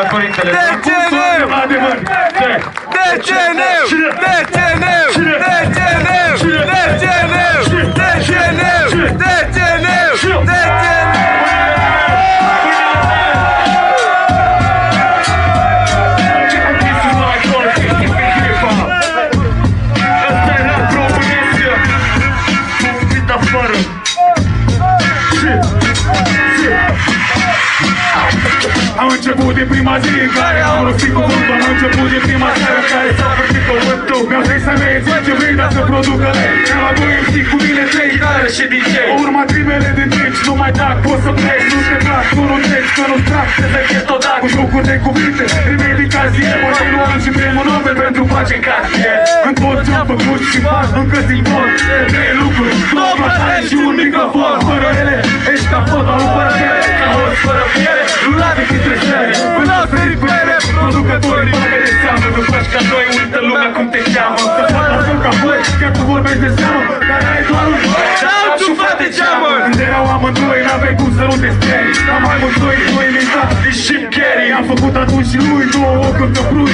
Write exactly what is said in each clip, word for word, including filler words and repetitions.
părintele. De ce neu? Adevăr. De ce neu? De ce neu? De ce neu? De ce neu? De ce neu? De ce neu? De ce neu? Am început de prima zi în care am rostit cuvântul. Am început de prima seară în care s-a făcut cuvântul. Mi-au zis să mergi, zic ce vrei, dar să producă lei. Mi-am la doi M C cu mine, trei tare și D J. Urma trimele de nici, nu mai tac, poți să pleci, nu te plac, tu nu treci, că nu-ți trag, te zăchet odată. Cu jocuri de cuvinte, rimei din cazie, poate nu am și primul Nobel pentru pace în cartier. În tot ce-am făcut și fac, încă zi pot, trei lucruri, două platane și un microfon. Fără ele, ești ca fotbalul fără piele, ca host fără piele, rulate dintre stele. Până au sărit pe ele, producătorii bagă de seamă. Nu faci ca noi, uită lumea cum te cheamă. Să fac la fel ca voi, chiar tu vorbești de seamă, dar ai doar un voi. Sau tu frate geamă! Când erau amândoi, n-aveai cum să nu te sperii. Am mai mult doi, doi imitat de Jim Carrey. Am făcut atunci și lui două ocuri de brui.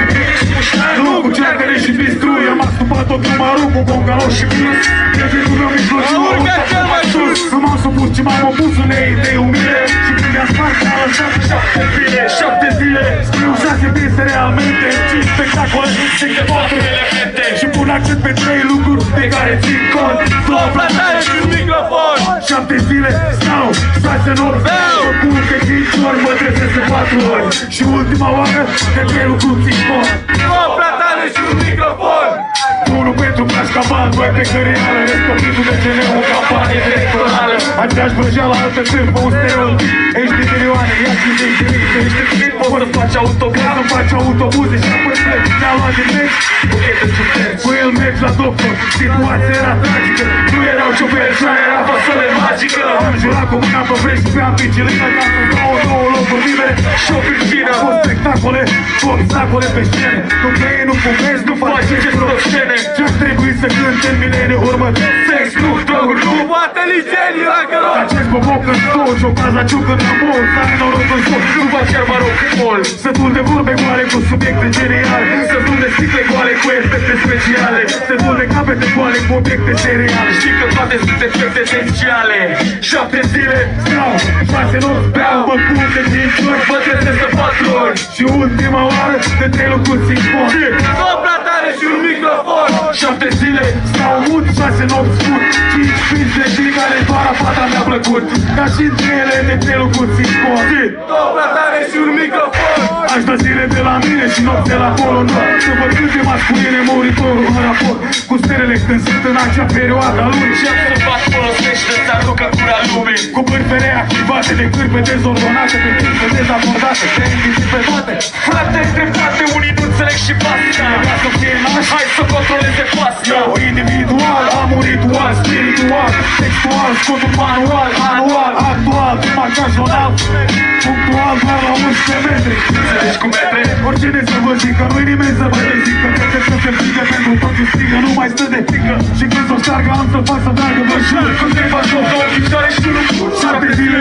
Nu, cu cearcăre și bistrui. Am astupat tot numărul cu bongalow și plus. Degetul meu mijlociu, am urcat cel mai sus. Nu m-am supus, ci m-am opus unei idei umile. Și când i-am spart, am lăsat șapte zile. Șapte zile, scriu șase piese realmente. Cinci spectacole, cinci patru elemente. Și pun accent pe trei lucruri de care țin cont. Două platane și un microfon. Șapte zile stau, șase nopți beau. Cu încă cinci ori mă trezesc de patru ori. Și ultima oară de trei lucruri țin cont. Două platane și un microfon. Unul pentru cașcaval, doi pe cărială. Rescopindu de ce neu, campanie electorală. Aceeași vrăjeală, altă câmpă, un stereotip. Ești de milioane, ia și de infinit. Ești clip, poți să faci autobuz. Să faci autobuze și apoi pleci. Ne-a luat din meci, buchete ciuperci. Cu el mergi la doctor, situația era tragică. Nu erau cioferi, așa era fasole magică. Am jurat cu mâna pe vrești și pe ampicilină. Ca să dau două locuri libere și o piscină. Cu spectacole, cu obstacole pe scene. Nu crei, nu fumezi, nu faci ce scene. Ce-ar trebui să cânt în mileniul următor? Sex, nu, droguri, nu, Poate licenii la căro. acest boboc în stol și o caza ciucă în amor. Să ai noroc în sol, nu faci chiar mă rog mol. Sătul de vorbe goale cu subiecte geniale. Sătul de sticle goale cu efecte speciale. Sătul de capete goale cu obiecte seriale. Știi că toate sunt efecte esențiale. Șapte zile stau, șase nopți beau. Mă pun de cinci ori, mă trezesc de patru ori. Și ultima oară de trei lucruri țin cont. Două platane și un microfon. Șapte zile stau mut, șase nopți fut. Cinci pințe din care doar fata mi-a plăcut. Dar și între ele de trei lucruri țin cont. Două platane și un microfon. Aș da zile de la mine și nopți de la Polo Nord. Să văd câte masculine moritorul în raport cu stelele când sunt în acea perioadă a lui. Și am să fac folosește să aducă cura lumii. Cu bârfele activate de cârpe dezordonate, pe cârpe dezabordate, pe indiscipenate. Frate, dreptate, unii nu înțeleg și pasă. Vrea să fie naș, Hai să controleze pasă. eu individual, am un ritual spiritual, textual, scot un manual, anual, actual, imaginațional, punctual, doar la unsprezece metri. Înțelegi cu metre? Oricine să vă zică, nu-i nimeni să vă rezică. Trebuie să se frigă pentru tot ce strigă, nu mai stă de frică. Și când s-o ștargă am să fac să meargă, vă jur. Când te faci o două picioare și nu Șapte zile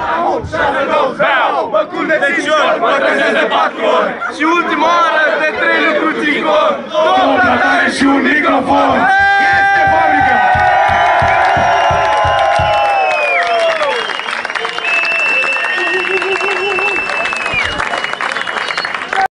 șase nopți beau. Mă culc de cinci ori, mă trezesc de patru ori. Și ultima oară de trei lucruri țin cont. două platane și un microfon.